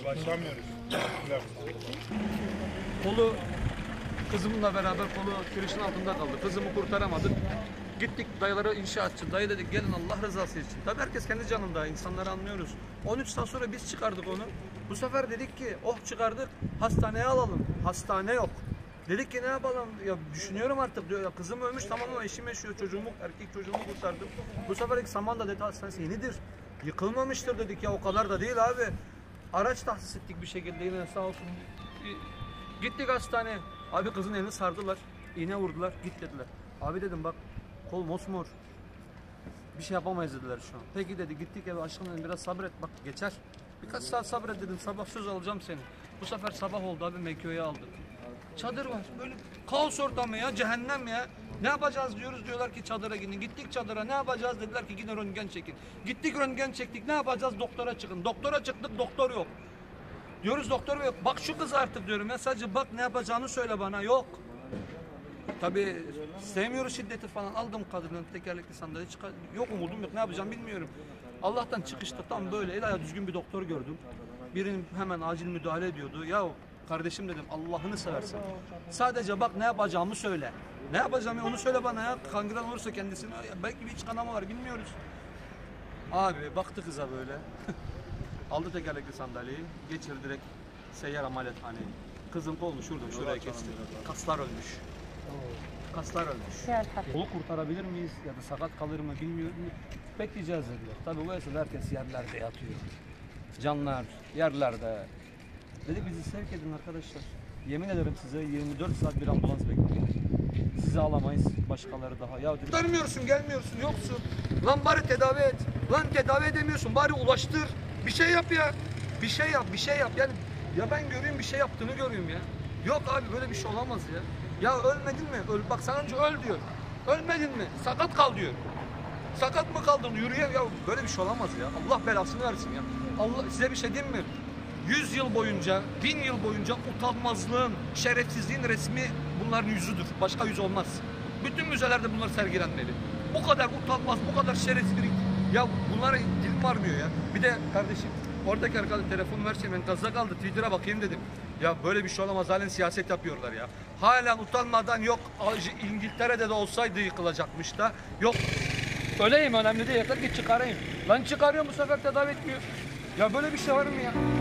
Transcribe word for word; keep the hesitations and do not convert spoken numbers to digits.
Başlamıyoruz. Kolu kızımla beraber kolu kirişin altında kaldı. Kızımı kurtaramadık. Gittik dayılara inşaatçı. Dayı dedik gelin Allah rızası için. Tabii herkes kendi canında. İnsanları anlıyoruz. on üç saat sonra biz çıkardık onu. Bu sefer dedik ki oh çıkardık. Hastaneye alalım. Hastane yok. Dedik ki ne yapalım? Ya düşünüyorum artık diyor. Ya kızım ölmüş tamam ama eşim yaşıyor. Çocuğumu, erkek çocuğumu kurtardım. Bu sefer ilk Samandağ Devlet Hastanesi yenidir. Yıkılmamıştır dedik ya o kadar da değil abi. Araç tahsis ettik bir şekilde yine sağ olsun. Gittik hastaneye. Abi kızın elini sardılar. İğne vurdular. Git dediler. Abi dedim bak kol mosmor. Bir şey yapamayız dediler şu an. Peki dedi gittik eve aşkım dedim biraz sabret bak geçer. Birkaç saat sabret dedim sabah söz alacağım seni. Bu sefer sabah oldu abi Mekke'ye aldık. Çadır var böyle kaos ortamı ya cehennem ya. Ne yapacağız diyoruz diyorlar ki çadıra gidin. Gittik çadıra ne yapacağız dediler ki gidin röntgen çekin. Gittik röntgen çektik ne yapacağız doktora çıkın. Doktora çıktık doktor yok. Diyoruz doktor yok. Bak şu kız artık diyorum ya sadece bak ne yapacağını söyle bana yok. Tabii sevmiyoruz şiddeti falan aldım kadının tekerlekli sandalye çıkar. Yok umudum yok ne yapacağım bilmiyorum. Allah'tan çıkışta tam böyle el ayağı düzgün bir doktor gördüm. Birinin hemen acil müdahale ediyordu. Ya kardeşim dedim Allah'ını seversen. Sadece bak ne yapacağımı söyle. Ne yapacağım ya onu söyle bana ya. Kangren olursa kendisine ya belki bir iç kanama var bilmiyoruz. Abi baktı kıza böyle. Aldı tekerlekli sandalyeyi. Geçirdi direkt seyyar ameliyathaneye. Kızın kolunu şurada şuraya kesti. Kaslar ölmüş. Kaslar ölmüş. Kolu kurtarabilir miyiz ya da sakat kalır mı bilmiyorum. Bekleyeceğiz dediler. Tabii bu esnada herkes yerlerde yatıyor. Canlar yerlerde. Dedik bizi sevk edin arkadaşlar. Yemin ederim size yirmi dört saat bir ambulans bekliyor. Sizi alamayız başkaları daha. Ya kurtarmıyorsun gelmiyorsun yoksun. Lan bari tedavi et. Lan tedavi edemiyorsun bari ulaştır. Bir şey yap ya. Bir şey yap bir şey yap. Yani ya ben göreyim bir şey yaptığını göreyim ya. Yok abi böyle bir şey olamaz ya. Ya ölmedin mi? Öl, bak sana önce öl diyor. Ölmedin mi? Sakat kal diyor. Sakat mı kaldın? Yürüye ya böyle bir şey olamaz ya. Allah belasını versin ya. Allah size bir şey diyeyim mi? Yüz yıl boyunca, bin yıl boyunca utanmazlığın, şerefsizliğin resmi bunların yüzüdür. Başka yüz olmaz. Bütün müzelerde bunlar sergilenmeli. Bu kadar utanmaz, bu kadar şerefsizlik. Ya bunlara dilim varmıyor ya. Bir de kardeşim oradaki arkadaş telefon verse ben gazda kaldı Twitter'a bakayım dedim. Ya böyle bir şey olamaz halen siyaset yapıyorlar ya. Halen utanmadan yok İngiltere'de de olsaydı yıkılacakmış da yok. Öleyim önemli değil yeter ki çıkarayım. Lan çıkarıyorum bu sefer tedavi etmiyor. Ya böyle bir şey var mı ya?